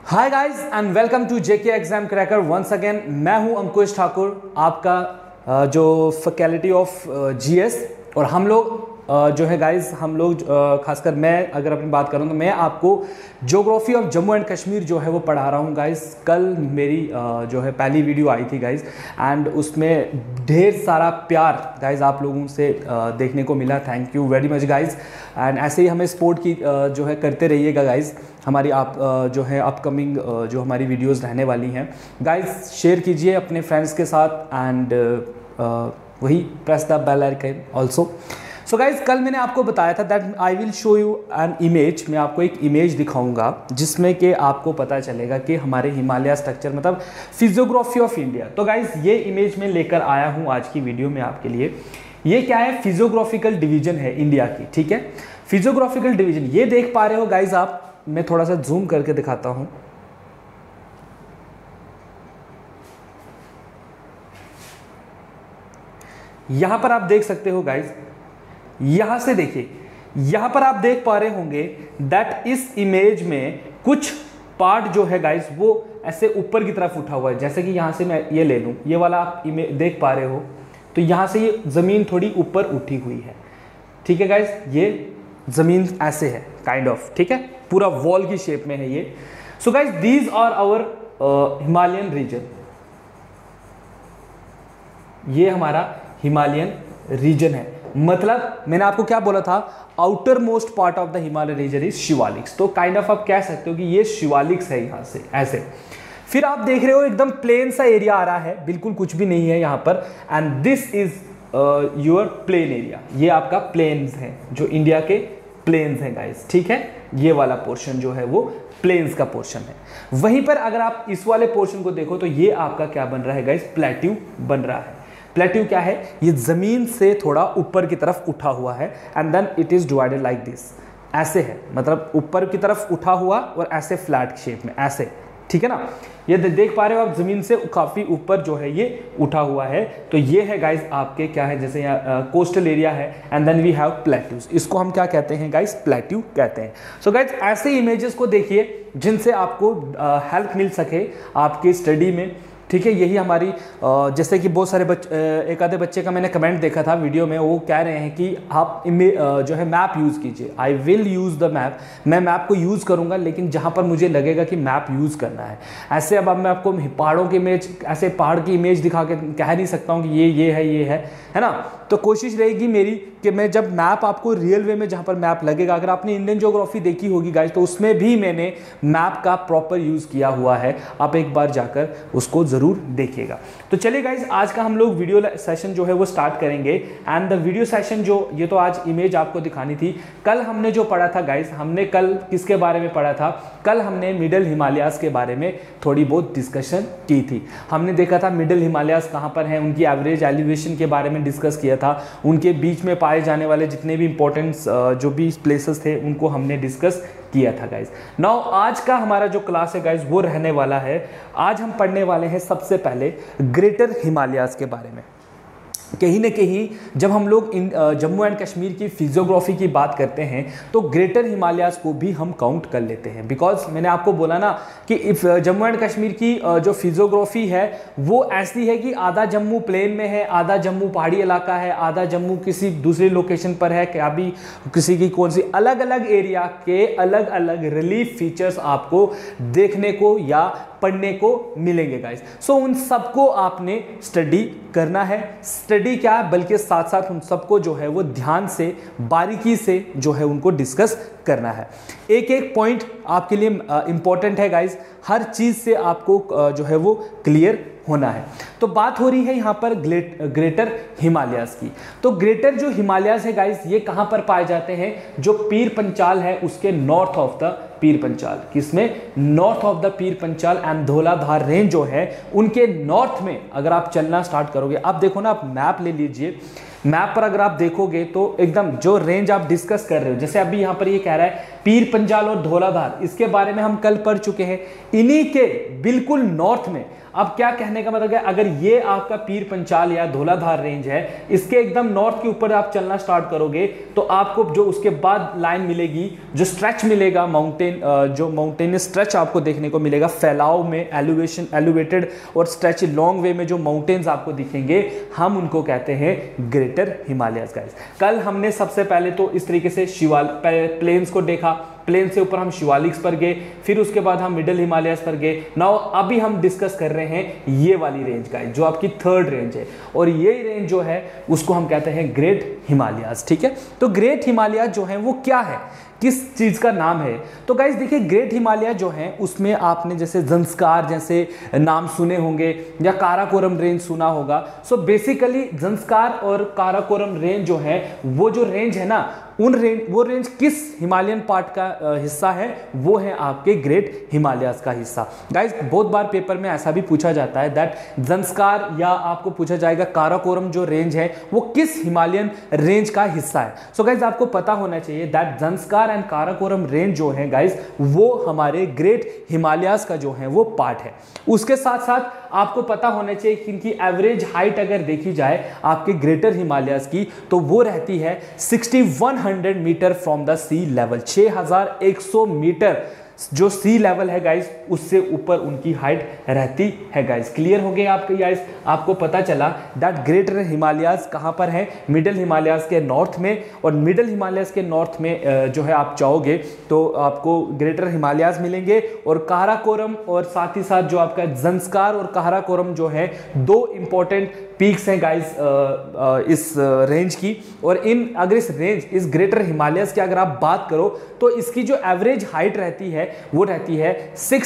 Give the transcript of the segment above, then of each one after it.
Hi guys and welcome to JK exam cracker once again. मैं हूं अंकुश ठाकुर, आपका जो फैकल्टी ऑफ जीएस। और हम लोग जो है गाइस, हम लोग खासकर मैं अगर अपनी बात करूं तो मैं आपको geography of Jammu and Kashmir जो है वो पढ़ा रहा हूं गाइस। कल मेरी जो है पहली वीडियो आई थी गाइस, एंड उसमें ढेर सारा प्यार गाइस आप लोगों से देखने को मिला। Thank you very much guys. And ऐसे ही हमें सपोर्ट की जो है करते रहिएगा गाइस। हमारी आप जो है अपकमिंग जो हमारी वीडियोस रहने वाली हैं गाइस, शेयर कीजिए अपने फ्रेंड्स के साथ एंड वही press the bell icon also. So guys, कल मैंने आपको बताया था that I will show you an image. मैं आपको एक इमेज दिखाऊंगा जिसमें कि आपको पता चलेगा कि हमारे हिमालय स्ट्रक्चर मतलब फिजियोग्राफी ऑफ इंडिया। तो गाइज ये इमेज मैं लेकर आया हूँ आज की वीडियो में आपके लिए। ये क्या है? फिजियोग्राफिकल डिवीजन है इंडिया की, ठीक है। फिजियोग्राफिकल डिवीजन ये देख पा रहे हो गाइज आप। मैं थोड़ा सा जूम करके दिखाता हूं। यहां पर आप देख सकते हो गाइज, यहां से देखिए, यहां पर आप देख पा रहे होंगे दैट इस इमेज में कुछ पार्ट जो है गाइज वो ऐसे ऊपर की तरफ उठा हुआ है। जैसे कि यहां से मैं ये ले लूं, ये वाला आप इमेज देख पा रहे हो, तो यहां से ये जमीन थोड़ी ऊपर उठी हुई है, ठीक है गाइज। ये जमीन ऐसे है काइंड ऑफ, ठीक है, पूरा वॉल की शेप में है ये। So guys these are our Himalayan region. ये हमारा हिमालयन रीजन है। मतलब मैंने आपको क्या बोला था, outermost part of the Himalaya region is Shivaliks. तो काइंड ऑफ आप कह सकते हो कि ये शिवालिक्स है यहां से ऐसे। फिर आप देख रहे हो एकदम प्लेन सा एरिया आ रहा है, बिल्कुल कुछ भी नहीं है यहां पर। And this is your plain area. ये आपका प्लेन्स है, जो इंडिया के प्लेन्स हैं गाइस, ठीक है। ये वाला पोर्शन जो है वो प्लेन्स का पोर्शन है। वहीं पर अगर आप इस वाले पोर्शन को देखो तो ये आपका क्या बन रहा है गाइस? प्लेट्यू बन रहा है। प्लेट्यू क्या है? ये जमीन से थोड़ा ऊपर की तरफ उठा हुआ है and then it is divided like this. ऐसे है, मतलब ऊपर की तरफ उठा हुआ और ऐसे फ्लैट शेप में ऐसे, ठीक है ना। ये देख पा रहे हो आप, जमीन से काफी ऊपर जो है ये उठा हुआ है। तो ये है गाइस आपके क्या है, जैसे यहाँ कोस्टल एरिया है and then we have plateaus. इसको हम क्या कहते हैं गाइस? प्लेट्यू कहते हैं। सो गाइस ऐसे इमेजेस को देखिए जिनसे आपको हेल्प मिल सके आपके स्टडी में, ठीक है। यही हमारी जैसे कि बहुत सारे एक आधे बच्चे का मैंने कमेंट देखा था वीडियो में, वो कह रहे हैं कि आप जो है मैप यूज़ कीजिए। I will use the map. मैं मैप को यूज़ करूंगा, लेकिन जहां पर मुझे लगेगा कि मैप यूज़ करना है। ऐसे अब मैं आपको पहाड़ों की इमेज, ऐसे पहाड़ की इमेज दिखा के कह नहीं सकता हूँ कि ये है ना। तो कोशिश रहेगी मेरी कि मैं जब मैप आपको रियल वे में, जहाँ पर मैप लगेगा, अगर आपने इंडियन ज्योग्राफी देखी होगी गाइस तो उसमें भी मैंने मैप का प्रॉपर यूज़ किया हुआ है। आप एक बार जाकर उसको ज़रूर देखिएगा। तो चलिए गाइस, आज का हम लोग वीडियो सेशन जो है वो स्टार्ट करेंगे। एंड द वीडियो सेशन जो ये तो आज इमेज आपको दिखानी थी। कल हमने जो पढ़ा था गाइस, हमने कल किसके बारे में पढ़ा था? कल हमने मिडल हिमालयाज के बारे में थोड़ी बहुत डिस्कशन की थी। हमने देखा था मिडल हिमालयाज कहाँ पर हैं, उनकी एवरेज एलिवेशन के बारे में डिस्कस किया था। उनके बीच में पाए जाने वाले जितने भी इंपॉर्टेंट जो भी प्लेसेस थे उनको हमने डिस्कस किया था गाइज। नाउ आज का हमारा जो क्लास है गाइज वो रहने वाला है, आज हम पढ़ने वाले हैं सबसे पहले ग्रेटर हिमालयाज के बारे में। कहीं ना कहीं जब हम लोग जम्मू एंड कश्मीर की फिजियोग्राफी की बात करते हैं तो ग्रेटर हिमालयाज को भी हम काउंट कर लेते हैं। बिकॉज मैंने आपको बोला ना कि इफ जम्मू एंड कश्मीर की जो फिजियोग्राफी है वो ऐसी है कि आधा जम्मू प्लेन में है, आधा जम्मू पहाड़ी इलाका है, आधा जम्मू किसी दूसरी लोकेशन पर है, क्या भी किसी की कौन सी अलग अलग एरिया के अलग अलग रिलीफ फीचर्स आपको देखने को या पढ़ने को मिलेंगे गाइस। सो उन सबको आपने स्टडी करना है। स्टडी क्या है, बल्कि साथ साथ उन सबको जो है वो ध्यान से बारीकी से जो है उनको डिस्कस करना है। एक एक पॉइंट आपके लिए इंपॉर्टेंट है गाइस। हर चीज से आपको जो है वो क्लियर होना है। तो बात हो रही है यहाँ पर ग्रेटर हिमालयाज की। तो ग्रेटर जो हिमालयाज है गाइस, ये कहाँ पर पाए जाते हैं? जो पीर पंचाल है उसके नॉर्थ ऑफ द पीर पंचाल। किसमें? North of the Pir Panchal and Dhauladhar range जो है उनके नॉर्थ में अगर आप चलना स्टार्ट करोगे, आप देखो ना, आप मैप ले लीजिए। मैप पर अगर आप देखोगे तो एकदम जो रेंज आप डिस्कस कर रहे हो, जैसे अभी यहाँ पर ये कह रहा है पीर पंजाल और धौलाधार, इसके बारे में हम कल पढ़ चुके हैं। इन्हीं के बिल्कुल नॉर्थ में, अब क्या कहने का मतलब है, अगर ये आपका पीर पंचाल या धौलाधार रेंज है, इसके एकदम नॉर्थ के ऊपर आप चलना स्टार्ट करोगे तो आपको जो उसके बाद लाइन मिलेगी, जो स्ट्रेच मिलेगा माउंटेन, जो माउंटेनियस स्ट्रेच आपको देखने को मिलेगा, फैलाव में एलिवेशन, एलिवेटेड और स्ट्रेच लॉन्ग वे में जो माउंटेन्स आपको दिखेंगे, हम उनको कहते हैं ग्रेटर हिमालयस गाइस। कल हमने सबसे पहले तो इस तरीके से प्लेन्स को देखा, प्लेन से ऊपर हम शिवालिक्स पर गए, फिर उसके बाद हम मिडिल हिमालयस पर गए। नाउ अभी हम डिस्कस कर रहे हैं ये वाली रेंज का, जो आपकी थर्ड रेंज है, और ये रेंज जो है उसको हम कहते हैं ग्रेट हिमालयस। ठीक है, तो ग्रेट हिमालय जो है वो क्या है, किस चीज का नाम है? तो गाइस देखिए, ग्रेट हिमालय जो है उसमें आपने जैसे ज़ंस्कार जैसे नाम सुने होंगे या काराकोरम रेंज सुना होगा। सो बेसिकली ज़ंस्कार और काराकोरम रेंज जो है, वो जो रेंज है ना, वो रेंज किस हिमालयन पार्ट का हिस्सा है? वो है आपके ग्रेट हिमालयस का हिस्सा। गाइस बहुत बार पेपर में ऐसा भी पूछा जाता है दैट ज़ंस्कार, या आपको पूछा जाएगा काराकोरम जो रेंज है वो किस हिमालयन रेंज का हिस्सा है। सो गाइस आपको पता होना चाहिए that Zanskar and Karakoram range जो है गाइस, वो हमारे ग्रेट हिमालयस का जो है वो पार्ट है। उसके साथ साथ आपको पता होना चाहिए कि इनकी एवरेज हाइट अगर देखी जाए आपके ग्रेटर हिमालयस की, तो वो रहती है 6100 metre from the sea level. 6100 metre जो सी लेवल है गाइस, उससे ऊपर उनकी हाइट रहती है गाइस। क्लियर हो गया आपके गाइस? आपको पता चला दैट ग्रेटर हिमालयस कहां पर है? मिडिल हिमालयस के नॉर्थ में, और मिडिल हिमालयस के नॉर्थ में जो है आप चाहोगे तो आपको ग्रेटर हिमालयस मिलेंगे, और काराकोरम और साथ ही साथ जो आपका ज़ंस्कार और काराकोरम जो है, दो इंपॉर्टेंट पीक्स हैं गाइस इस रेंज की। और अगर इस ग्रेटर हिमालयस की अगर आप बात करो तो इसकी जो एवरेज हाइट रहती है वो रहती है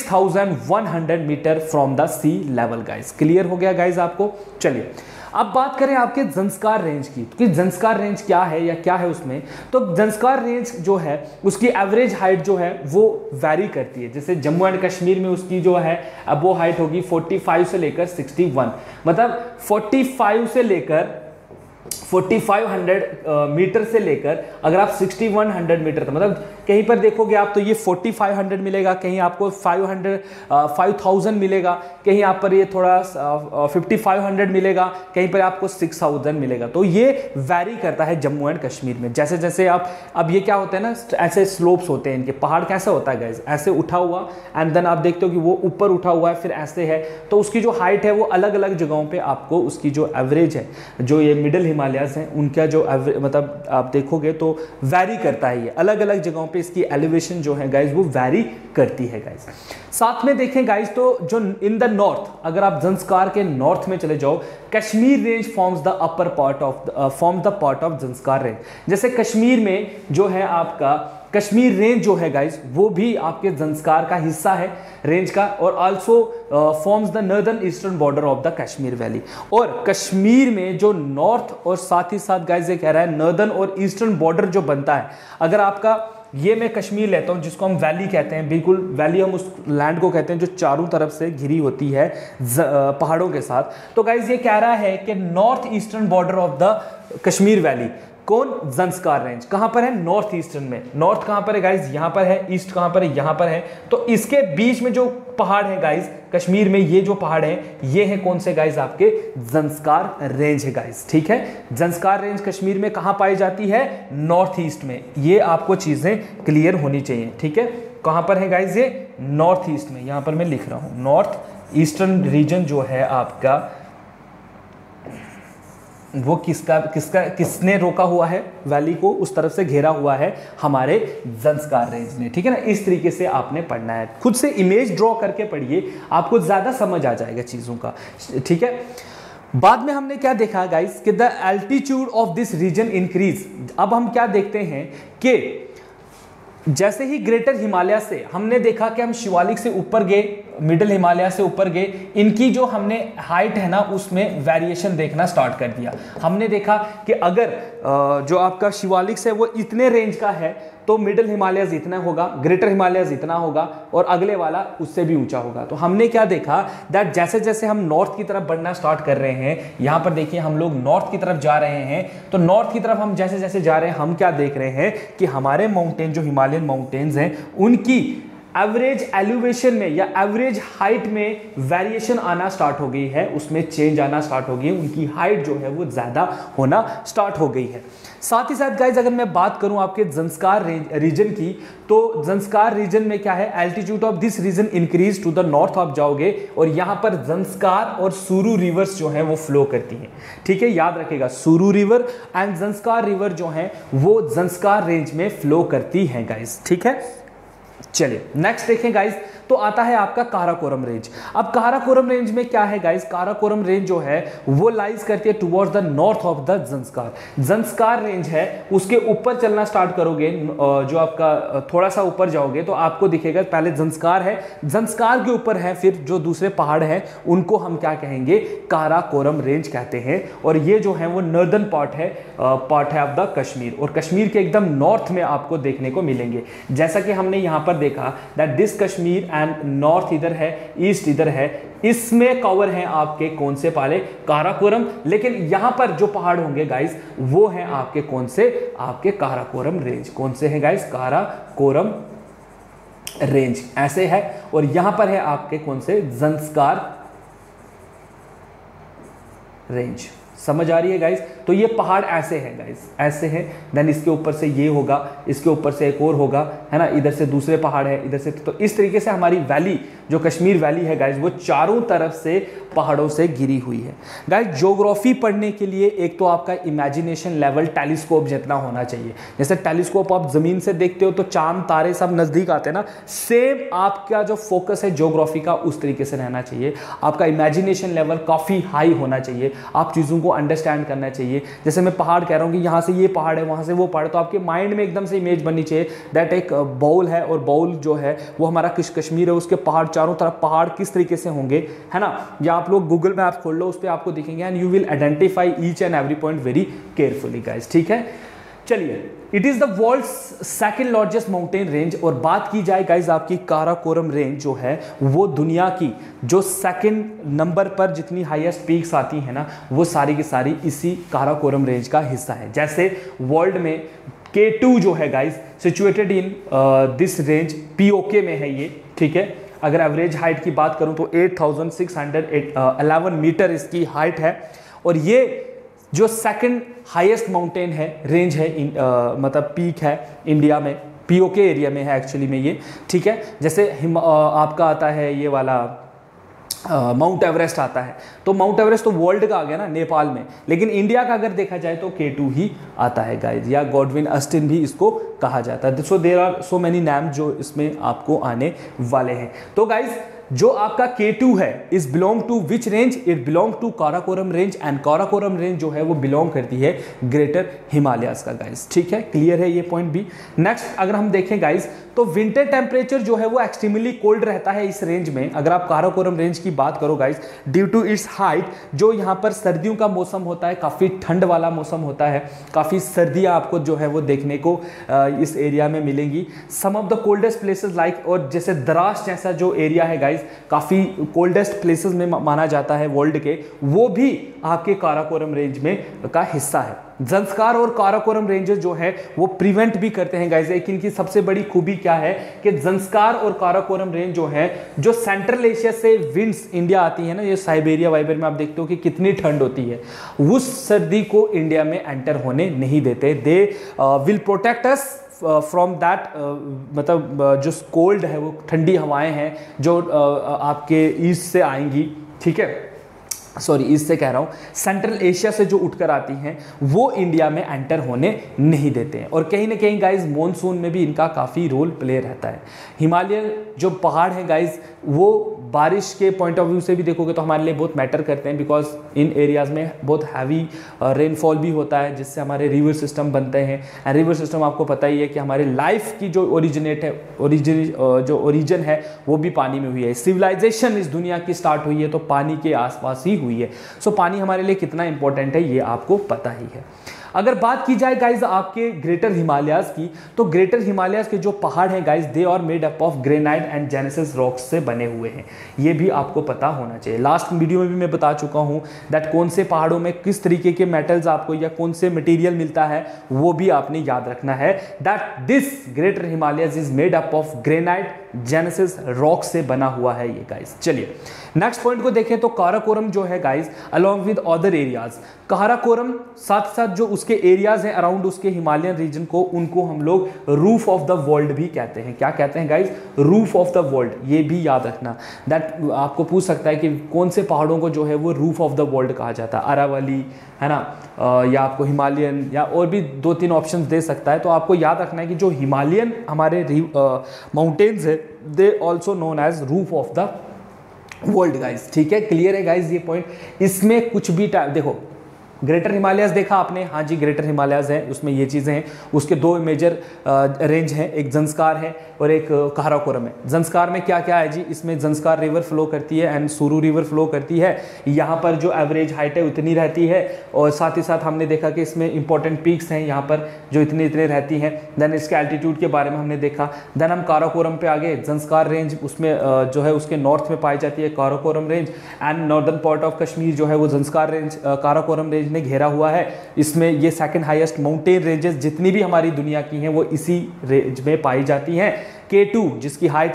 6100 metre from the sea level guys. Clear हो गया गाइस आपको? चलिए अब बात करें आपके ज़ंस्कार रेंज की, कि ज़ंस्कार रेंज क्या है या क्या है उसमें। तो ज़ंस्कार रेंज जो है उसकी एवरेज हाइट जो है वो वैरी करती है। जैसे जम्मू एंड कश्मीर में उसकी जो है अब वो हाइट होगी 45 से लेकर 61, मतलब 45 से लेकर 4500 मीटर से लेकर अगर आप 6100 मीटर, तो मतलब कहीं पर देखोगे आप तो ये 4500 मिलेगा, कहीं आपको 5000 मिलेगा, कहीं आप पर ये थोड़ा 5500 मिलेगा, कहीं पर आपको 6000 मिलेगा। तो ये वैरी करता है जम्मू एंड कश्मीर में। जैसे जैसे आप, अब ये क्या होता है ना, ऐसे स्लोप्स होते हैं इनके, पहाड़ कैसा होता है गाइस, ऐसे उठा हुआ, एंड देन आप देखते हो कि वो ऊपर उठा हुआ है, फिर ऐसे है, तो उसकी जो हाइट है वो अलग अलग जगहों पे आपको उसकी जो एवरेज है, जो ये मिडिल हिमालयस हैं उनका जो मतलब आप देखोगे तो वैरी करता है, ये अलग अलग जगहों पे इसकी एलिवेशन जो है गाइस वो वैरी करती है गाइस। साथ में देखें गाइस तो जो इन द नॉर्थ, अगर आप ज़ंस्कार के नॉर्थ में चले जाओ, Kashmir range forms the upper part of Zanskar range. जैसे कश्मीर में जो है आपका कश्मीर रेंज जो है गाइस, वो भी आपके ज़ंस्कार का हिस्सा है रेंज का, और also forms the northern eastern border of the Kashmir valley. और कश्मीर में जो नॉर्थ और साथ ही साथ गाइस ये कह रहा है नॉर्दर्न और ईस्टर्न बॉर्डर जो बनता है, अगर आपका ये मैं कश्मीर लेता हूं जिसको हम वैली कहते हैं, बिल्कुल वैली हम उस लैंड को कहते हैं जो चारों तरफ से घिरी होती है पहाड़ों के साथ। तो गाइस ये कह रहा है कि north eastern border of the Kashmir valley, कौन? ज़ंस्कार रेंज कहां पर है? नॉर्थ ईस्टर्न में। नॉर्थ कहां पर है गाइस? यहां पर है। ईस्ट कहां पर है? यहां पर है। तो इसके बीच में जो पहाड़ है गाइस कश्मीर में, ये जो पहाड़ है ये है कौन से गाइस? आपके ज़ंस्कार रेंज है गाइस। ठीक है, ज़ंस्कार रेंज कश्मीर में कहां पाई जाती है? नॉर्थ ईस्ट में। ये आपको चीजें क्लियर होनी चाहिए। ठीक है, कहां पर है गाइस? ये नॉर्थ ईस्ट में। यहां पर मैं लिख रहा हूं नॉर्थ ईस्टर्न रीजन जो है आपका, वो किसने रोका हुआ है? वैली को उस तरफ से घेरा हुआ है हमारे ज़ंस्कार रेंज ने। ठीक है ना, इस तरीके से आपने पढ़ना है, खुद से इमेज ड्रॉ करके पढ़िए, आपको ज्यादा समझ आ जाएगा चीजों का। ठीक है, बाद में हमने क्या देखा गाइस कि the altitude of this region increase. अब हम क्या देखते हैं कि जैसे ही ग्रेटर हिमालय से हमने देखा कि हम शिवालिक से ऊपर गए, मिडिल हिमालय से ऊपर गए, इनकी जो हमने हाइट है ना उसमें वेरिएशन देखना स्टार्ट कर दिया। हमने देखा कि अगर जो आपका शिवालिक है वो इतने रेंज का है, तो मिडिल हिमालयस इतना होगा, ग्रेटर हिमालयस इतना होगा और अगले वाला उससे भी ऊंचा होगा। तो हमने क्या देखा दैट जैसे जैसे हम नॉर्थ की तरफ बढ़ना स्टार्ट कर रहे हैं, यहां पर देखिए हम लोग नॉर्थ की तरफ जा रहे हैं, तो नॉर्थ की तरफ हम जैसे जैसे जा रहे हैं हम क्या देख रहे हैं कि हमारे माउंटेन जो हिमालयन माउंटेन्स हैं उनकी एवरेज एलिवेशन में या एवरेज हाइट में वेरिएशन आना स्टार्ट हो गई है, उसमें चेंज आना स्टार्ट हो गई है, उनकी हाइट जो है वो ज्यादा होना स्टार्ट हो गई है। साथ ही साथ गाइज अगर मैं बात करूं आपके ज़ंस्कार रीजन की, तो ज़ंस्कार रीजन में क्या है, altitude of this region increase to the north आप जाओगे और यहां पर ज़ंस्कार और सुरु रिवर्स जो है वो फ्लो करती हैं। ठीक है, याद रखेगा सुरु रिवर एंड ज़ंस्कार रिवर जो है वो ज़ंस्कार रेंज में फ्लो करती हैं गाइज। ठीक है, चलिए नेक्स्ट देखें गाइज, तो आता है आपका काराकोरम रेंज। अब काराकोरम रेंज में क्या है गाइज, काराकोरम रेंज जो है वो लाइज करती है towards the north of the Zanskar. Zanskar range है उसके ऊपर चलना स्टार्ट करोगे, जो आपका थोड़ा सा ऊपर जाओगे तो आपको दिखेगा पहले ज़ंस्कार है, ज़ंस्कार के ऊपर है फिर जो दूसरे पहाड़ हैं उनको हम क्या कहेंगे, काराकोरम रेंज कहते हैं। और ये जो है वो नॉर्दर्न पार्ट है ऑफ द कश्मीर, और कश्मीर के एकदम नॉर्थ में आपको देखने को मिलेंगे। जैसा कि हमने यहाँ पर देखा that this Kashmir and north इधर है, ईस्ट इधर है, इसमें कवर है आपके कौन से पाले, काराकोरम। लेकिन यहां पर जो पहाड़ होंगे गाइस वो हैं आपके कौन से, आपके काराकोरम रेंज। कौन से हैं गाइस, काराकोरम रेंज ऐसे है। और यहां पर है आपके कौन से, ज़ंस्कार रेंज। समझ आ रही है गाइस, तो ये पहाड़ ऐसे हैं गाइस, ऐसे हैं, देन इसके ऊपर से ये होगा, इसके ऊपर से एक और होगा, है ना, इधर से दूसरे पहाड़ है, इधर से, तो इस तरीके से हमारी वैली जो कश्मीर वैली है गाइस वो चारों तरफ से पहाड़ों से घिरी हुई है। गाइस ज्योग्राफी पढ़ने के लिए एक तो आपका इमेजिनेशन लेवल टेलीस्कोप जितना होना चाहिए। जैसे टेलीस्कोप आप जमीन से देखते हो तो चांद तारे सब नजदीक आते हैं ना, सेम आपका जो फोकस है ज्योग्राफी का उस तरीके से रहना चाहिए। आपका इमेजिनेशन लेवल काफी हाई होना चाहिए, आप चीजों को अंडरस्टैंड करना चाहिए। जैसे मैं पहाड़ कह रहा हूँ कि यहाँ से ये पहाड़ है, वहाँ से वो पहाड़ है, तो आपके माइंड में एकदम से इमेज बननी चाहिए दैट एक बाउल है और बाउल जो है वो हमारा कश्मीर है, उसके पहाड़ चारों तरफ पहाड़ किस तरीके से होंगे, है ना। या आप लोग गूगल मैप खोल लो, उस पर आपको दिखेंगे and you will identify each and every point very carefully guys. ठीक है, चलिए, it is the world's second largest mountain range. और बात की जाए गाइज आपकी काराकोरम रेंज जो है वो दुनिया की जो सेकंड नंबर पर जितनी हाईएस्ट पीक्स आती है ना वो सारी की सारी इसी काराकोरम रेंज का हिस्सा है। जैसे वर्ल्ड में K2 जो है guys situated in this range, POK में है ये। ठीक है, अगर एवरेज हाइट की बात करूं तो 8611 मीटर इसकी हाइट है। और ये जो सेकंड हाईएस्ट माउंटेन है, रेंज है, मतलब पीक है इंडिया में, POK एरिया में है एक्चुअली में ये। ठीक है, जैसे आपका आता है ये वाला माउंट एवरेस्ट आता है, तो माउंट एवरेस्ट तो वर्ल्ड का आ गया ना, नेपाल में, लेकिन इंडिया का अगर देखा जाए तो K2 ही आता है गाइज, या गॉडविन अस्टिन भी इसको कहा जाता है। So there are so many नाम जो इसमें आपको आने वाले हैं। तो गाइज जो आपका K2 है is belong to which range, it belong to Karakoram range, and Karakoram range जो है वो बिलोंग करती है ग्रेटर हिमालयास का गाइज। ठीक है, क्लियर है ये पॉइंट भी। नेक्स्ट अगर हम देखें गाइज तो विंटर टेम्परेचर जो है वो एक्सट्रीमली कोल्ड रहता है इस रेंज में। अगर आप काराकोरम रेंज की बात करो guys, due to its height, जो यहाँ पर सर्दियों का मौसम होता है काफ़ी ठंड वाला मौसम होता है, काफ़ी सर्दियाँ आपको जो है वो देखने को इस एरिया में मिलेंगी। Some of the coldest places like, और जैसे द्रास जैसा जो एरिया है गाइज काफ़ी कोल्डेस्ट प्लेसेस में माना जाता है वर्ल्ड के, वो भी आपके काराकोरम रेंज में का हिस्सा है। ज़ंस्कार और काराकोरम रेंजेस जो है वो प्रिवेंट भी करते हैं गाइस। लेकिन इनकी सबसे बड़ी खूबी क्या है कि ज़ंस्कार और काराकोरम रेंज जो है, जो सेंट्रल एशिया से विंड्स इंडिया आती है ना, ये साइबेरिया वाइबर में आप देखते हो कि कितनी ठंड होती है, उस सर्दी को इंडिया में एंटर होने नहीं देते। They will protect us from that, मतलब जो कोल्ड है वो ठंडी हवाएं हैं जो आपके ईस्ट से आएंगी। ठीक है, सॉरी ईस्ट से कह रहा हूँ, सेंट्रल एशिया से जो उठकर आती हैं वो इंडिया में एंटर होने नहीं देते हैं। और कहीं ना कहीं गाइज मॉनसून में भी इनका काफ़ी रोल प्ले रहता है। हिमालय जो पहाड़ हैं गाइज वो बारिश के पॉइंट ऑफ व्यू से भी देखोगे तो हमारे लिए बहुत मैटर करते हैं, बिकॉज इन एरियाज़ में बहुत हैवी रेनफॉल भी होता है जिससे हमारे रिवर सिस्टम बनते हैं। एंड रिवर सिस्टम आपको पता ही है कि हमारे लाइफ की जो ओरिजिन है वो भी पानी में हुई है। सिविलाइजेशन इस दुनिया की स्टार्ट हुई है तो पानी के आसपास ही हुई है। सो पानी हमारे लिए कितना इंपॉर्टेंट है ये आपको पता ही है। अगर बात की जाए गाइज आपके ग्रेटर हिमालयाज की, तो ग्रेटर हिमालयाज के जो पहाड़ हैं guys, they are made up of granite and genesis rocks से बने हुए हैं। ये भी आपको पता होना चाहिए। लास्ट वीडियो में भी मैं बता चुका हूं दैट कौन से पहाड़ों में किस तरीके के मेटल्स आपको या कौन से मटेरियल मिलता है, वो भी आपने याद रखना है that this greater Himalayas is made up of granite genesis rock से बना हुआ है ये गाइज। चलिए नेक्स्ट पॉइंट को देखें तो काराकोरम जो है guys along with other areas, Karakoram साथ साथ जो उसके एरियाज हैं अराउंड उसके हिमालयन रीजन को, उनको हम लोग रूफ ऑफ द वर्ल्ड भी कहते हैं। क्या कहते हैं guys? Roof of the world. ये भी याद रखना दैट आपको पूछ सकता है कि कौन से पहाड़ों को जो है वो रूफ ऑफ द वर्ल्ड कहा जाता है, अरावली है ना, या आपको हिमालयन या और भी 2-3 ऑप्शंस दे सकता है। तो आपको याद रखना है कि जो हिमालयन हमारे माउंटेन्स है they also known as roof of the world guys. ठीक है, क्लियर है गाइज ये पॉइंट? इसमें कुछ भी देखो ग्रेटर हिमालयाज देखा आपने, हाँ जी ग्रेटर हिमालयाज है, उसमें ये चीज़ें हैं। उसके 2 मेजर रेंज हैं, एक जंस्कार है और एक काराकोरम है। जंस्कार में क्या क्या है जी? इसमें जंस्कार रिवर फ्लो करती है एंड सुरू रिवर फ्लो करती है। यहाँ पर जो एवरेज हाइट है उतनी रहती है, और साथ ही साथ हमने देखा कि इसमें इंपॉर्टेंट पीक्स हैं यहाँ पर जो इतने इतने रहती हैं। देन इसके एल्टीट्यूड के बारे में हमने देखा। देन हम काराकोरम पे आ गए। जंस्कार रेंज उसमें जो है उसके नॉर्थ में पाई जाती है Karakoram range, and northern part of Kashmir जो है वो जंस्कार रेंज काराकोरम रेंज ने घेरा हुआ है। इसमें ये सेकंड हाईएस्ट माउंटेन रेंजेस जितनी भी हमारी दुनिया की हैं वो इसी रेंज में पाई जाती हैं। K2 जिसकी हाइट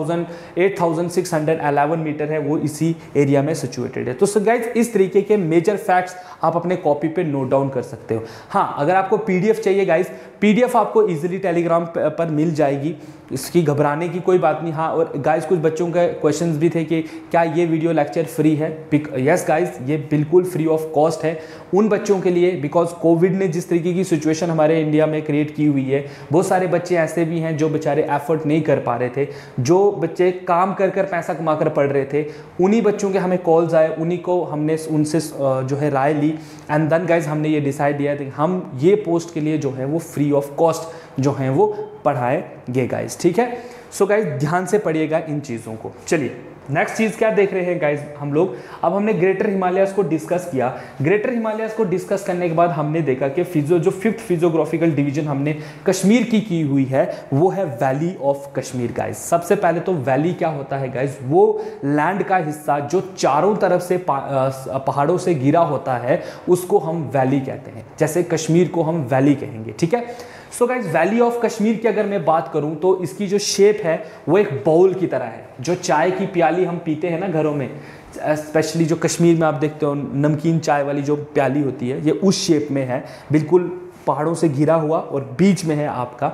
8611 मीटर है वो इसी एरिया में सिचुएटेड है। तो सो गाइज इस तरीके के मेजर फैक्ट्स आप अपने कॉपी पे नोट डाउन कर सकते हो। हाँ, अगर आपको पीडीएफ चाहिए गाइज, पीडीएफ आपको इजीली टेलीग्राम पर मिल जाएगी, इसकी घबराने की कोई बात नहीं। हाँ, और गाइज कुछ बच्चों के क्वेश्चंस भी थे कि क्या ये वीडियो लेक्चर फ्री है? यस गाइज, ये बिल्कुल फ्री ऑफ कॉस्ट है उन बच्चों के लिए, बिकॉज कोविड ने जिस तरीके की सिचुएशन हमारे इंडिया में क्रिएट की हुई है, बहुत सारे बच्चे ऐसे भी हैं जो बेचारे एफर्ट नहीं कर पा रहे थे, जो बच्चे काम कर कर पैसा कमा कर पढ़ रहे थे, उन्हीं बच्चों के हमें कॉल्स आए, उन्हीं को हमने उनसे जो है राय ली, एंड देन गाइज हमने ये डिसाइड किया कि हम ये पोस्ट के लिए जो है वो फ्री ऑफ कॉस्ट जो है वो पढ़ाएंगे गाइज। ठीक है, सो गाइज ध्यान से पढ़िएगा इन चीज़ों को। चलिए नेक्स्ट चीज़ क्या देख रहे हैं गाइज हम लोग? अब हमने ग्रेटर हिमालयाज को डिस्कस किया। ग्रेटर हिमालयाज को डिस्कस करने के बाद हमने देखा कि जो 5th फिजियोग्राफिकल डिवीजन हमने कश्मीर की हुई है वो है वैली ऑफ कश्मीर गाइज। सबसे पहले तो वैली क्या होता है गाइज? वो लैंड का हिस्सा जो चारों तरफ से पहाड़ों से घिरा होता है उसको हम वैली कहते हैं, जैसे कश्मीर को हम वैली कहेंगे। ठीक है, so guys valley of Kashmir की अगर मैं बात करूं तो इसकी जो शेप है वो एक बाउल की तरह है। जो चाय की प्याली हम पीते हैं ना घरों में, स्पेशली जो कश्मीर में आप देखते हो नमकीन चाय वाली जो प्याली होती है, ये उस शेप में है, बिल्कुल पहाड़ों से घिरा हुआ, और बीच में है आपका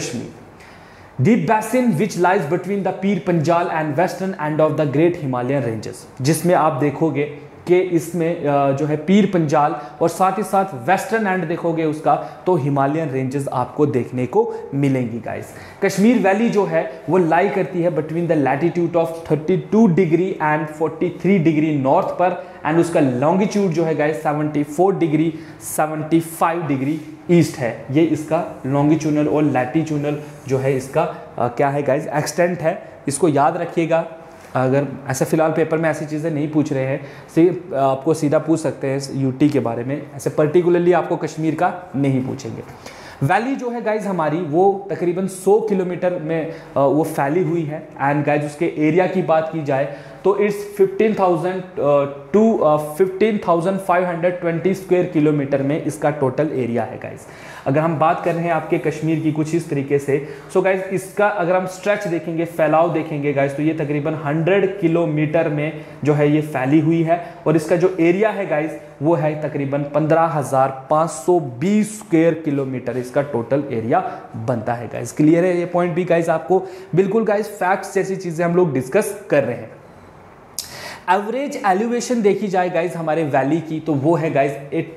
Kashmir. Deep basin which lies between the Pir Panjal and western end of the great Himalayan ranges, जिसमें आप देखोगे कि इसमें जो है पीर पंजाल और साथ ही साथ वेस्टर्न एंड देखोगे उसका तो हिमालयन रेंजेस आपको देखने को मिलेंगी गाइस। कश्मीर वैली जो है वो लाई करती है between the latitude of 32 degree and 43 degree north पर, एंड उसका लॉन्गिट्यूड जो है गाइस 74 डिग्री 75 डिग्री ईस्ट है। ये इसका लॉन्गिट्यूडनल और लैटिट्यूडनल जो है इसका क्या है गाइस एक्सटेंट है। इसको याद रखिएगा। अगर ऐसे फिलहाल पेपर में ऐसी चीज़ें नहीं पूछ रहे हैं, सिर्फ आपको सीधा पूछ सकते हैं यूटी के बारे में, ऐसे पर्टिकुलरली आपको कश्मीर का नहीं पूछेंगे। वैली जो है गाइज हमारी वो तकरीबन 100 किलोमीटर में वो फैली हुई है, एंड गाइज उसके एरिया की बात की जाए तो इट्स 15,000 टू 15,520 स्क्वायर किलोमीटर में इसका टोटल एरिया है गाइज। अगर हम बात कर रहे हैं आपके कश्मीर की कुछ इस तरीके से, सो गाइज इसका अगर हम स्ट्रेच देखेंगे, फैलाव देखेंगे गाइज, तो ये तकरीबन 100 किलोमीटर में जो है ये फैली हुई है, और इसका जो एरिया है गाइज वो है तकरीबन 15,520 स्क्वायर किलोमीटर इसका टोटल एरिया बनता है गाइज। क्लियर है ये पॉइंट भी गाइज आपको? बिल्कुल गाइज फैक्ट्स जैसी चीजें हम लोग डिस्कस कर रहे हैं। एवरेज एलिवेशन देखी जाए गाइज हमारे वैली की तो वो है गाइज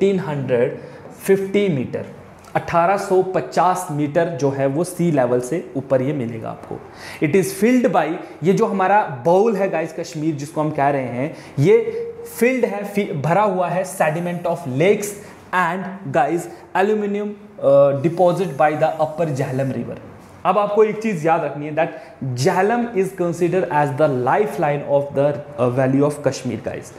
1850 मीटर, 1850 मीटर जो है वो सी लेवल से ऊपर ये मिलेगा आपको। इट इज फिल्ड बाई, ये जो हमारा बाउल है गाइज कश्मीर जिसको हम कह रहे हैं, ये फिल्ड है, भरा हुआ है sediment of lakes and guys aluminium deposit by the upper Jhelum river. अब आपको एक चीज याद रखनी है that Jhelum is considered as the life line of the valley of Kashmir guys.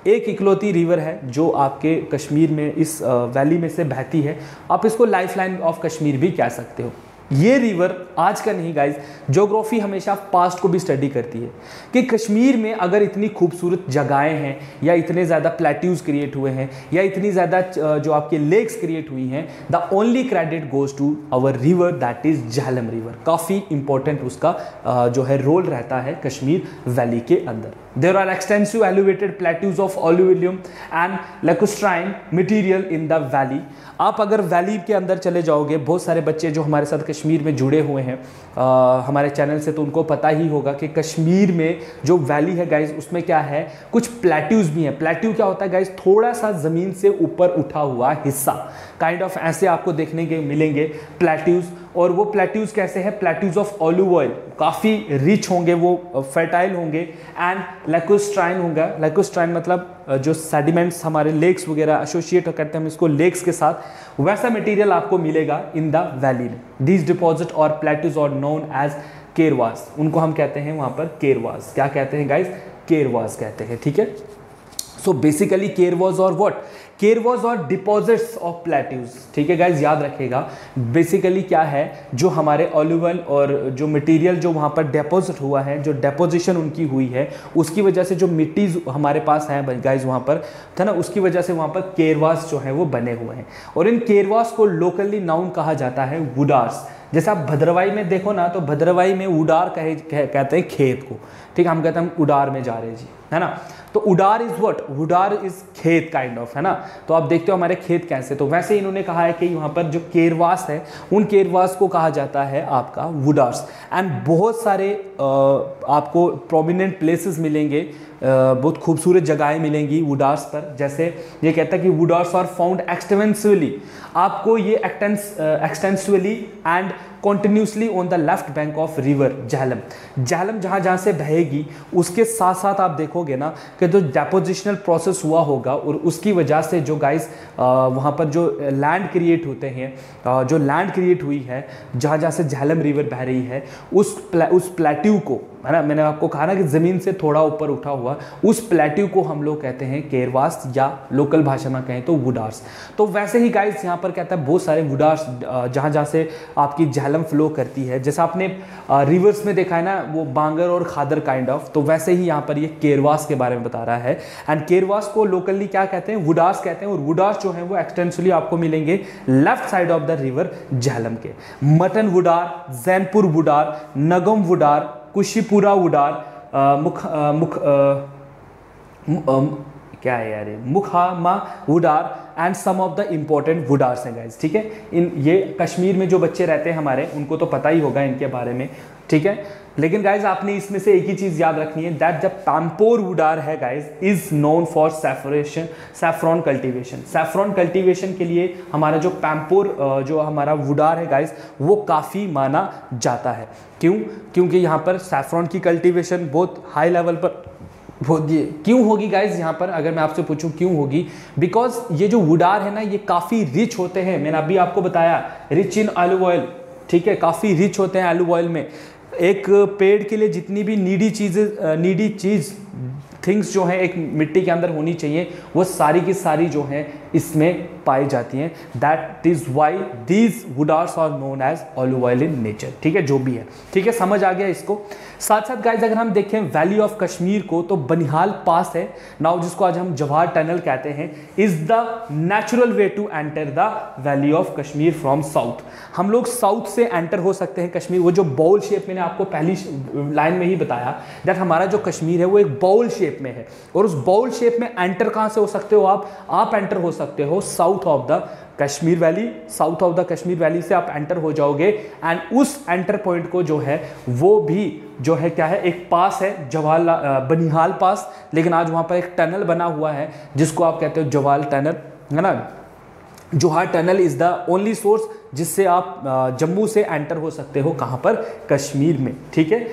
एक इकलौती रिवर है जो आपके कश्मीर में इस वैली में से बहती है। आप इसको लाइफ लाइन ऑफ कश्मीर भी कह सकते हो। ये रिवर आज का नहीं गाइज, ज्योग्राफी हमेशा पास्ट को भी स्टडी करती है कि कश्मीर में अगर इतनी खूबसूरत जगहें हैं या इतने ज़्यादा प्लेट्यूज क्रिएट हुए हैं या इतनी ज़्यादा जो आपके लेक्स क्रिएट हुई हैं, the only credit goes to our river that is Jhelum river. काफ़ी इंपॉर्टेंट उसका जो है रोल रहता है कश्मीर वैली के अंदर। There are extensive elevated plateaus of alluvium and lacustrine material in the valley। आप अगर वैली के अंदर चले जाओगे, बहुत सारे बच्चे जो हमारे साथ कश्मीर में जुड़े हुए हैं हमारे चैनल से, तो उनको पता ही होगा कि कश्मीर में जो वैली है गाइज उसमें क्या है, कुछ प्लेट्यूज भी हैं। प्लेट्यू क्या होता है गाइज, थोड़ा सा ज़मीन से ऊपर उठा हुआ हिस्सा, काइंड ऑफ ऐसे आपको देखने के मिलेंगे प्लेट्यूज। और वो प्लेट्यूज कैसे हैं, प्लेट्यूज ऑफ ऑलिव ऑयल, काफ़ी रिच होंगे, वो फर्टाइल होंगे। एंड लैकुस्ट्राइन होगा, लैकुस्ट्राइन मतलब जो सेडिमेंट्स हमारे लेक्स वगैरह एसोसिएट करते हैं हम इसको लेक्स के साथ, वैसा मटेरियल आपको मिलेगा इन द वैली में। दीज डिपॉजिट और plateaus are known as karewas, उनको हम कहते हैं वहाँ पर केरवास। क्या कहते हैं गाइज, केरवास कहते हैं, ठीक है। सो बेसिकली केरवास और व्हाट, केरवास और डिपॉजिट्स ऑफ प्लेट्यूज, ठीक है गाइज, याद रखिएगा। बेसिकली क्या है, जो हमारे ऑलिवल और जो मटेरियल जो वहाँ पर डिपॉजिट हुआ है, जो डिपोजिशन उनकी हुई है, उसकी वजह से जो मिट्टी हमारे पास है गाइज वहाँ पर था ना, उसकी वजह से वहाँ पर केरवास जो है वो बने हुए हैं। और इन केरवास को लोकली नाउन कहा जाता है वुडार्स। जैसे आप भद्रवाही में देखो ना, तो भद्रवाही में उडार कहते हैं खेत को, ठीक है, हम कहते हैं हम उडार में जा रहे हैं जी, है ना। तो udar is what, udar is खेत काइंड ऑफ, है ना। तो आप देखते हो हमारे खेत कैसे, तो वैसे इन्होंने कहा है कि यहाँ पर जो केरवास है उन केरवास को कहा जाता है आपका वुडार्स। एंड बहुत सारे आपको प्रोमिनेंट प्लेसेस मिलेंगे, बहुत खूबसूरत जगहें मिलेंगी वुडार्स पर। जैसे ये कहता है कि वुडार्स आर फाउंड एक्सटेंसिवली, आपको ये extensively and continuously on the left bank of river Jhelum. Jhelum जहाँ जहाँ से बहेगी उसके साथ साथ आप देखोगे ना कि जो डेपोजिशनल प्रोसेस हुआ होगा और उसकी वजह से जो गाइस वहाँ पर जो लैंड क्रिएट होते हैं, जो लैंड क्रिएट हुई है जहाँ जहाँ से झेलम रिवर बह रही है, उस प्लेट्यू को, है ना, मैंने आपको कहा ना कि ज़मीन से थोड़ा ऊपर उठा हुआ, उस प्लेट्यू को हम लोग कहते हैं केरवास, या लोकल भाषा में कहें तो वुडार्स। तो वैसे ही गाइस यहाँ पर कहता है बहुत सारे वुडार्स जहाँ जहाँ से आपकी झेलम फ्लो करती है, जैसा आपने रिवर्स में देखा है ना वो बांगर और खादर काइंड ऑफ, तो वैसे ही यहाँ पर ये केरवास के बारे में बता रहा है। एंड केरवास को लोकली क्या कहते हैं, वुडार्स कहते हैं। और वुडार्स जो है वो एक्सटेंसिवली आपको मिलेंगे left side of the river Jhelum के। मटन वुडार, जैनपुर वुडार, नगम वुडार, कुशीपुरा वुडार, क्या है यार, मुखामा wudar and some of the important wudars हैं गाइज, ठीक है। इन ये कश्मीर में जो बच्चे रहते हैं हमारे, उनको तो पता ही होगा इनके बारे में, ठीक है। लेकिन गाइज आपने इसमें से एक ही चीज़ याद रखनी है, दैट द पैम्पोर वुडार है guys is known for saffron cultivation. Saffron cultivation के लिए हमारा जो पैम्पोर जो हमारा वुडार है गाइज वो काफ़ी माना जाता है। क्यों, क्योंकि यहाँ पर सैफरॉन की कल्टीवेशन बहुत हाई लेवल पर होगी। क्यों होगी गाइज यहाँ पर, अगर मैं आपसे पूछूं क्यों होगी, बिकॉज ये जो वुडार है ना ये काफ़ी रिच होते हैं। मैंने अभी आपको बताया रिच इन ऑलिव ऑयल, ठीक है, काफ़ी रिच होते हैं ऑलिव ऑयल में। एक पेड़ के लिए जितनी भी नीडी चीज़ थिंग्स जो है एक मिट्टी के अंदर होनी चाहिए, वो सारी की सारी जो है इसमें पाई जाती हैं। That is why these wudars are known as olive oil in nature, ठीक है, जो भी है, ठीक है, समझ आ गया इसको। साथ साथ गाइज अगर हम देखें वैली ऑफ कश्मीर को, तो बनिहाल पास है नाउ, जिसको आज हम जवाहर टनल कहते हैं, is the natural way to enter the valley of Kashmir from south. हम लोग साउथ से एंटर हो सकते हैं कश्मीर। वो जो बाउल शेप, मैंने आपको पहली लाइन में ही बताया दैट हमारा जो कश्मीर है वो एक बाउल शेप में है, और उस बाउल शेप में एंटर कहाँ से हो सकते हो आप एंटर हो सकते हो south of the Kashmir valley. South of the Kashmir valley से आप एंटर हो जाओगे, एंड उस एंटर पॉइंट को जो है वो भी जो है क्या है, एक पास है जवाहर बनिहाल पास, लेकिन आज वहाँ पर एक टनल बना हुआ है जिसको आप कहते हो जवाहर टनल, है ना। Jawahar tunnel is the only source जिससे आप जम्मू से एंटर हो सकते हो, कहाँ पर, कश्मीर में, ठीक है।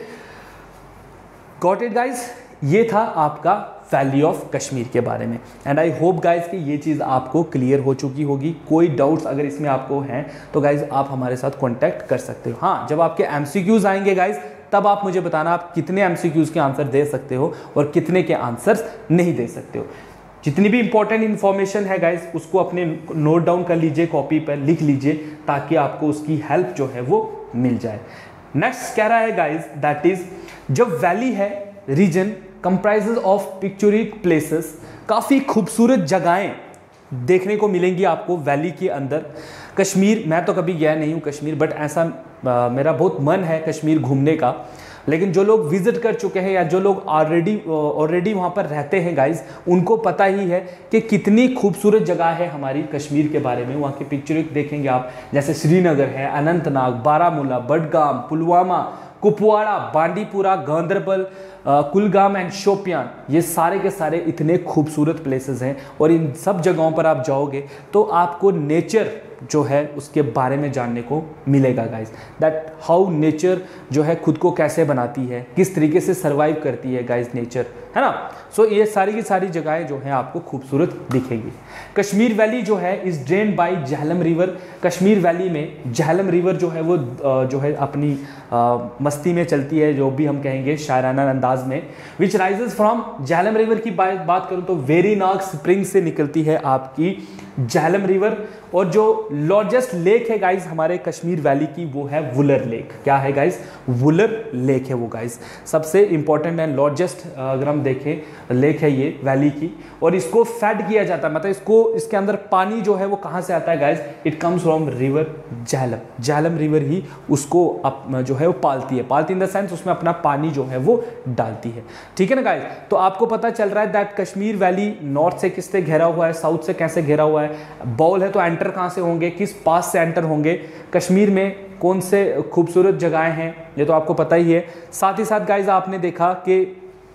गॉट इट गाइज, ये था आपका वैली ऑफ कश्मीर के बारे में। एंड आई होप गाइज कि ये चीज़ आपको क्लियर हो चुकी होगी। कोई डाउट्स अगर इसमें आपको हैं तो गाइज आप हमारे साथ कांटेक्ट कर सकते हो। हाँ, जब आपके एमसीक्यूज आएंगे गाइज तब आप मुझे बताना आप कितने एमसीक्यूज के आंसर दे सकते हो और कितने के आंसर्स नहीं दे सकते हो। जितनी भी इंपॉर्टेंट इंफॉर्मेशन है गाइज उसको अपने नोट डाउन कर लीजिए, कॉपी पर लिख लीजिए, ताकि आपको उसकी हेल्प जो है वो मिल जाए। नेक्स्ट कह रहा है गाइज दैट इज, जब वैली है region comprises of picturesque places, काफ़ी खूबसूरत जगहें देखने को मिलेंगी आपको वैली के अंदर। कश्मीर, मैं तो कभी गया नहीं हूँ कश्मीर, बट ऐसा मेरा बहुत मन है कश्मीर घूमने का। लेकिन जो लोग विजिट कर चुके हैं या जो लोग ऑलरेडी वहाँ पर रहते हैं गाइज, उनको पता ही है कि कितनी खूबसूरत जगह है हमारी कश्मीर के बारे में। वहाँ की पिक्चरिक देखेंगे आप, जैसे श्रीनगर है, अनंतनाग, बारामूला, बडगाम, पुलवामा, कुपवाड़ा, बांडीपुरा, गांदरबल, कुलगाम एंड शोपियान, ये सारे के सारे इतने खूबसूरत प्लेसेस हैं। और इन सब जगहों पर आप जाओगे तो आपको नेचर जो है उसके बारे में जानने को मिलेगा गाइस, दैट हाउ नेचर जो है खुद को कैसे बनाती है, किस तरीके से सर्वाइव करती है गाइस नेचर, है ना। सो ये सारी की सारी जगहें जो हैं आपको खूबसूरत दिखेंगी। कश्मीर वैली जो है is drained by Jhelum river. Kashmir valley में झेलम रिवर जो है वो जो है अपनी मस्ती में चलती है, जो भी हम कहेंगे शायराना अंदाज में। Which rises from Jhelum river की बात करूँ तो वेरीनाग स्प्रिंग से निकलती है आपकी झेलम रिवर। और जो लार्जेस्ट लेक है गाइज हमारे कश्मीर वैली की, वो है वुलर लेक। क्या है गाइज? वुलर लेक है वो गाइज, सबसे इंपॉर्टेंट एंड लार्जेस्ट अगर हम देखें लेक है ये वैली की। और इसको फेड किया जाता है, मतलब इसके अंदर पानी जो है वो कहाँ से आता है guys? It comes from river Jhelum. Jhelum river ही उसको जो है वो पालती है, पालती इन द सेंस उसमें अपना पानी जो है वो डालती है। ठीक है ना गाइज? तो आपको पता चल रहा है दैट कश्मीर वैली नॉर्थ से किससे घेरा हुआ है, साउथ से कैसे घेरा हुआ है। बॉल है तो एंटर कहाँ से होंगे, किस पास से एंटर होंगे, कश्मीर में कौन से खूबसूरत जगहें हैं, ये तो आपको पता ही है। साथ ही साथ गाइज आपने देखा कि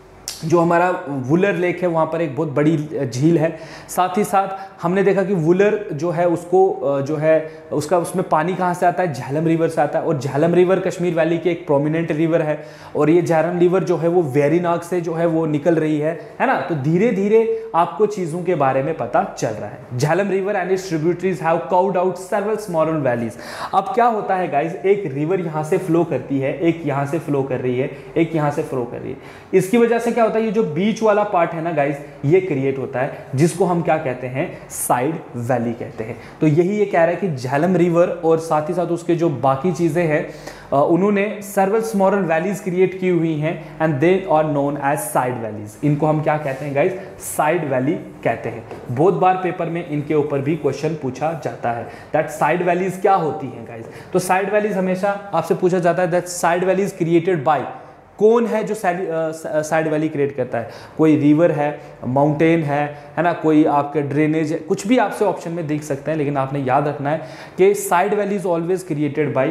जो हमारा वुलर लेक है वहाँ पर एक बहुत बड़ी झील है। साथ ही साथ हमने देखा कि वुलर जो है उसको जो है उसका उसमें पानी कहाँ से आता है? झेलम रिवर से आता है। और झेलम रिवर कश्मीर वैली की एक प्रोमिनेंट रिवर है। और ये झेलम रिवर जो है वो वेरीनाग से जो है वो निकल रही है ना। तो धीरे धीरे आपको चीज़ों के बारे में पता चल रहा है। Jhelum river and its tributaries have carved out several small valleys. अब क्या होता है गाइज, एक रिवर यहाँ से फ्लो करती है, एक यहाँ से फ्लो कर रही है, एक यहाँ से फ्लो कर रही है। इसकी वजह से क्या होता है, ये जो बीच वाला पार्ट है ना गाइज, ये क्रिएट होता है, जिसको हम क्या कहते हैं? साइड वैली कहते हैं। तो यही ये कह रहा है कि झेलम रिवर और साथ ही साथ उसके जो बाकी चीजें हैं उन्होंने सेवरल स्मॉल वैलीज क्रिएट की हुई हैं and they are known as side valleys. इनको हम क्या कहते हैं गाइज? साइड वैली कहते हैं। बहुत बार पेपर में इनके ऊपर भी क्वेश्चन पूछा जाता है दैट साइड वैलीज क्या होती हैं गाइज। तो साइड वैलीज हमेशा आपसे पूछा जाता है that side valleys created by, कौन है जो साइड वैली क्रिएट करता है? कोई रिवर है, माउंटेन है ना, कोई आपके ड्रेनेज है, कुछ भी आपसे ऑप्शन में देख सकते हैं। लेकिन आपने याद रखना है कि side valley is always created by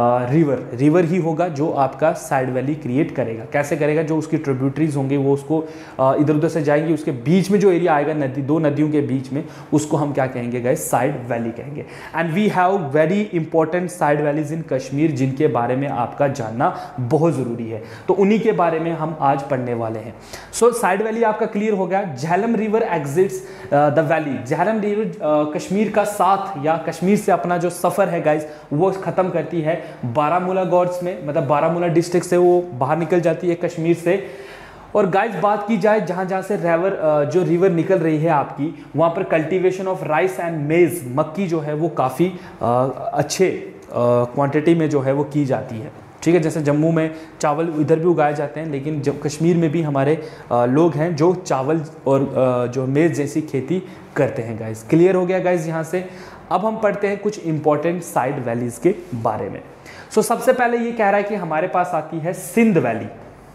river ही होगा जो आपका साइड वैली क्रिएट करेगा। कैसे करेगा? जो उसकी ट्रिब्यूटरीज होंगे वो उसको इधर उधर से जाएंगी, उसके बीच में जो एरिया आएगा नदी, दो नदियों के बीच में, उसको हम क्या कहेंगे गाइस? साइड वैली कहेंगे। And we have very important side valleys in Kashmir, जिनके बारे में आपका जानना बहुत ज़रूरी है। तो उन्हीं के बारे में हम आज पढ़ने वाले हैं। सो साइड वैली आपका क्लियर हो गया। Jhelum river exits the valley. Jhelum river Kashmir का साथ या कश्मीर से अपना जो सफ़र है गाइस वो ख़त्म करती है बारामूला गॉर्ड्स में, मतलब बारामूला डिस्ट्रिक्ट से वो बाहर निकल जाती है कश्मीर से। और गाइस बात की जाए जहाँ जहाँ से जो रिवर निकल रही है आपकी, वहाँ पर कल्टीवेशन ऑफ राइस एंड मेज, मक्की जो है वो काफ़ी अच्छे क्वांटिटी में जो है वो की जाती है। ठीक है, जैसे जम्मू में चावल इधर भी उगाए जाते हैं, लेकिन जब कश्मीर में भी हमारे लोग हैं जो चावल और जो मेज़ जैसी खेती करते हैं गाइस। क्लियर हो गया गाइस यहाँ से। अब हम पढ़ते हैं कुछ इंपॉर्टेंट साइड वैलीज़ के बारे में। सो सबसे पहले ये कह रहा है कि हमारे पास आती है सिंध वैली।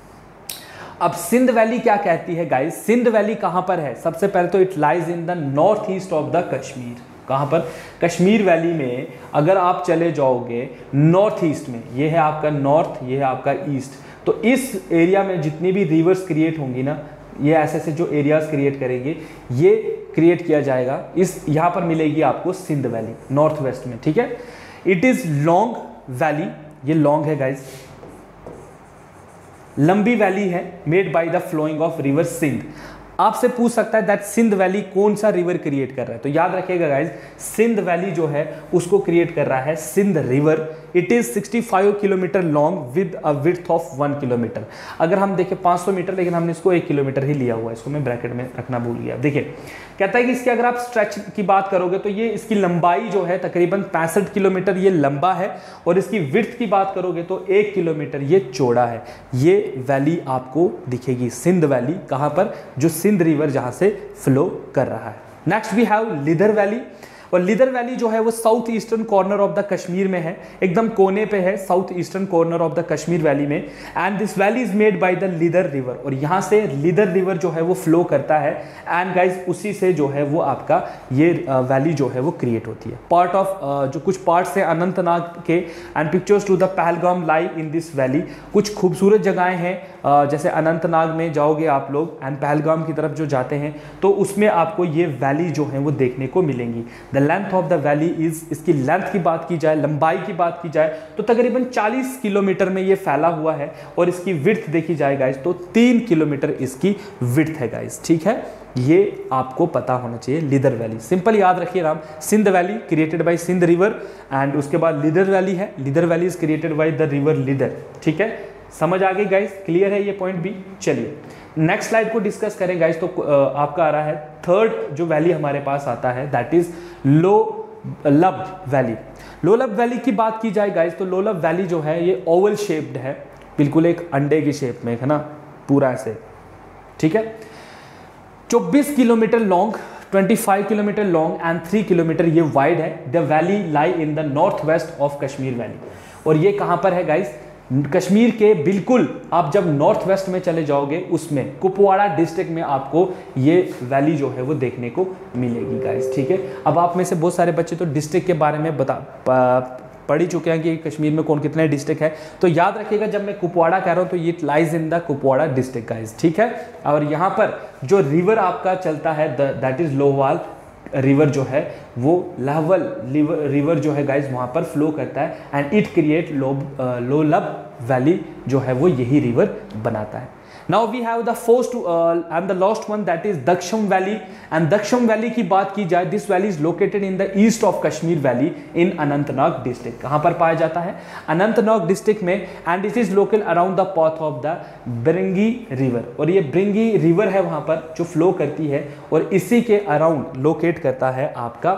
अब सिंध वैली क्या कहती है गाइस? सिंध वैली कहाँ पर है? सबसे पहले तो it lies in the north east of the Kashmir. कहाँ पर? कश्मीर वैली में अगर आप चले जाओगे नॉर्थ ईस्ट में, ये है आपका नॉर्थ, ये है आपका ईस्ट, तो इस एरिया में जितनी भी रिवर्स क्रिएट होंगी ना, ये ऐसे ऐसे जो एरियाज क्रिएट करेंगे, ये क्रिएट किया जाएगा इस यहाँ पर मिलेगी आपको सिंध वैली नॉर्थ वेस्ट में। ठीक है, इट इज लॉन्ग वैली, ये लॉन्ग है गाइज, लंबी वैली है, made by the flowing of river Sindh. आपसे पूछ सकता है दैट सिंध वैली कौन सा रिवर क्रिएट कर रहा है, तो याद रखिएगा गाइज, सिंध वैली जो है उसको क्रिएट कर रहा है Sindh river. It is 65 kilometre long with a width of 1 kilometre. अगर हम देखें 500 मीटर, लेकिन हमने इसको 1 किलोमीटर ही लिया हुआ है, इसको मैं ब्रैकेट में रखना भूल गया। देखिए कहता है कि इसकी अगर आप स्ट्रेच की बात करोगे तो ये इसकी लंबाई जो है तकरीबन 65 किलोमीटर ये लंबा है, और इसकी विड्थ की बात करोगे तो 1 किलोमीटर ये चौड़ा है। ये वैली आपको दिखेगी सिंध वैली, कहां पर, जो सिंध रिवर जहां से फ्लो कर रहा है। Next we have Lidder valley, और लिदर वैली जो है वो south eastern corner of the Kashmir में है, एकदम कोने पे है south eastern corner of the Kashmir valley में। And this valley is made by the Lidder river, और यहाँ से लिदर रिवर जो है वो फ्लो करता है। एंड गाइज उसी से जो है वो आपका ये वैली जो है वो क्रिएट होती है। पार्ट ऑफ जो कुछ पार्ट्स हैं अनंतनाग के, and pictures to the Pahalgam lie in this valley. कुछ खूबसूरत जगहें हैं, जैसे अनंतनाग में जाओगे आप लोग एंड पहलगाम की तरफ जो जाते हैं तो उसमें आपको ये वैली जो है वो देखने को मिलेंगी। Length of the valley is, इसकी लेंथ की बात की जाए, लंबाई की बात की जाए तो तकरीबन 40 किलोमीटर में ये फैला हुआ है, और इसकी विड्थ देखी जाए गाइस तो 3 किलोमीटर इसकी विड्थ है गाइस, ठीक है। ये आपको पता होना चाहिए लिदर वैली, सिंपल याद रखिए नाम, Sindh valley created by Sindh river, and उसके बाद लिदर वैली है, Lidder valley is created by the river Lidder, ठीक है। समझ आ गई गाइस, क्लियर है ये पॉइंट भी। चलिए नेक्स्ट स्लाइड को डिस्कस करें गाइस, तो आपका आ रहा है थर्ड जो वैली हमारे पास आता है that is Lolab valley. Lolab valley की बात की जाए गाइस तो लोलब वैली जो है ये ओवल शेप्ड है, बिल्कुल एक अंडे की शेप में है ना, पूरा ऐसे, ठीक है। 24 kilometre long, 25 kilometre long and 3 kilometre ये वाइड है। The valley lie in the north west of Kashmir valley, और ये कहां पर है गाइस, कश्मीर के बिल्कुल आप जब नॉर्थ वेस्ट में चले जाओगे उसमें कुपवाड़ा डिस्ट्रिक्ट में आपको ये वैली जो है वो देखने को मिलेगी गाइस, ठीक है। अब आप में से बहुत सारे बच्चे तो डिस्ट्रिक्ट के बारे में पढ़ ही चुके हैं कि कश्मीर में कौन कितने डिस्ट्रिक्ट है, तो याद रखिएगा जब मैं कुपवाड़ा कह रहा हूँ तो ये lies in the Kupwara district guys, ठीक है। और यहाँ पर जो रिवर आपका चलता है दैट इज लोहवाल रिवर जो है वो लाहवल रिवर जो है गाइज वहाँ पर फ्लो करता है, and it create Lolab valley जो है वो यही रिवर बनाता है। Now we have the first and the last one that is Daksum valley, and Daksum valley की बात की जाए this valley is located in the east of Kashmir valley in Anantnag district. कहाँ पर पाया जाता है, अनंतनाग डिस्ट्रिक्ट में, and it is located around the path of the Bringi river, और ये ब्रिंगी रिवर है वहाँ पर जो फ्लो करती है, और इसी के अराउंड लोकेट करता है आपका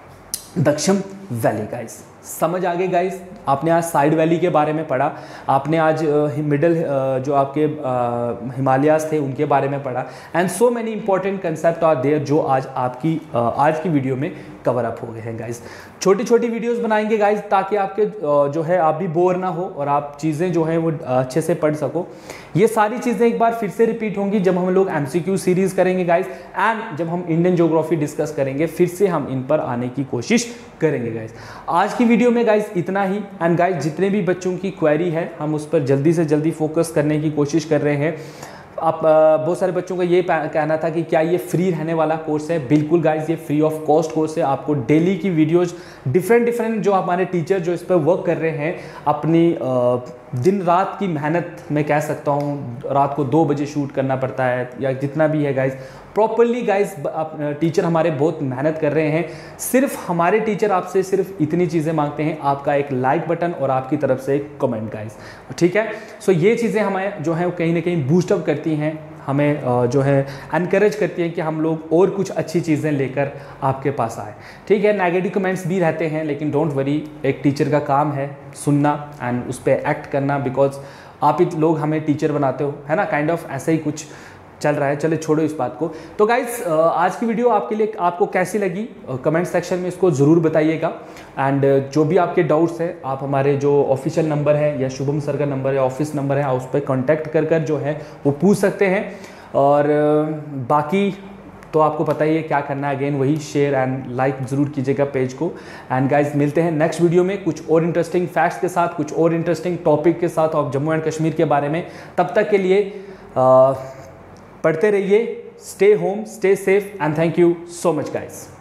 दक्षम वैली गाइस। समझ आ गई गाइस, आपने आज साइड वैली के बारे में पढ़ा, आपने आज मिडल जो आपके हिमालयाज थे उनके बारे में पढ़ा, and so many important concept are there जो आज आपकी आज की वीडियो में कवर अप हो गए हैं गाइस। छोटी छोटी वीडियोस बनाएंगे गाइस ताकि आपके जो है आप भी बोर ना हो और आप चीज़ें जो हैं वो अच्छे से पढ़ सको। ये सारी चीज़ें एक बार फिर से रिपीट होंगी जब हम लोग MCQ सीरीज़ करेंगे गाइस, एंड जब हम इंडियन ज्योग्राफी डिस्कस करेंगे फिर से हम इन पर आने की कोशिश करेंगे गाइस। आज की वीडियो में गाइस इतना ही, एंड गाइस जितने भी बच्चों की क्वेरी है हम उस पर जल्दी से जल्दी फोकस करने की कोशिश कर रहे हैं। आप बहुत सारे बच्चों का ये कहना था कि क्या ये फ्री रहने वाला कोर्स है, बिल्कुल गाइस ये फ्री ऑफ कॉस्ट कोर्स है। आपको डेली की वीडियोज डिफरेंट जो हमारे टीचर जो इस पर वर्क कर रहे हैं अपनी दिन रात की मेहनत, मैं कह सकता हूँ रात को 2 बजे शूट करना पड़ता है या जितना भी है गाइस, प्रॉपरली गाइस टीचर हमारे बहुत मेहनत कर रहे हैं। सिर्फ हमारे टीचर आपसे सिर्फ इतनी चीज़ें मांगते हैं, आपका एक लाइक बटन और आपकी तरफ से एक कमेंट गाइस, ठीक है। सो ये चीज़ें हमें जो है कहीं ना कहीं बूस्टअप करती हैं, हमें जो है एनकरेज करती हैं कि हम लोग और कुछ अच्छी चीज़ें लेकर आपके पास आए, ठीक है। नेगेटिव कमेंट्स भी रहते हैं लेकिन डोंट वरी, एक टीचर का काम है सुनना एंड उस पर एक्ट करना, बिकॉज आप ही लोग हमें टीचर बनाते हो, है ना, काइंड ऑफ ऐसा ही कुछ चल रहा है। चले छोड़ो इस बात को। तो गाइस आज की वीडियो आपके लिए आपको कैसी लगी कमेंट सेक्शन में इसको ज़रूर बताइएगा, एंड जो भी आपके डाउट्स हैं आप हमारे जो ऑफिशियल नंबर है या शुभम सर का नंबर है, ऑफिस नंबर है, आप उस पर कॉन्टैक्ट कर जो है वो पूछ सकते हैं। और बाकी तो आपको पता ही है क्या करना है, अगेन वही शेयर एंड लाइक ज़रूर कीजिएगा पेज को। एंड गाइज मिलते हैं नेक्स्ट वीडियो में कुछ और इंटरेस्टिंग फैक्ट्स के साथ, कुछ और इंटरेस्टिंग टॉपिक के साथ और जम्मू एंड कश्मीर के बारे में। तब तक के लिए पढ़ते रहिए, stay home, stay safe, and thank you so much guys.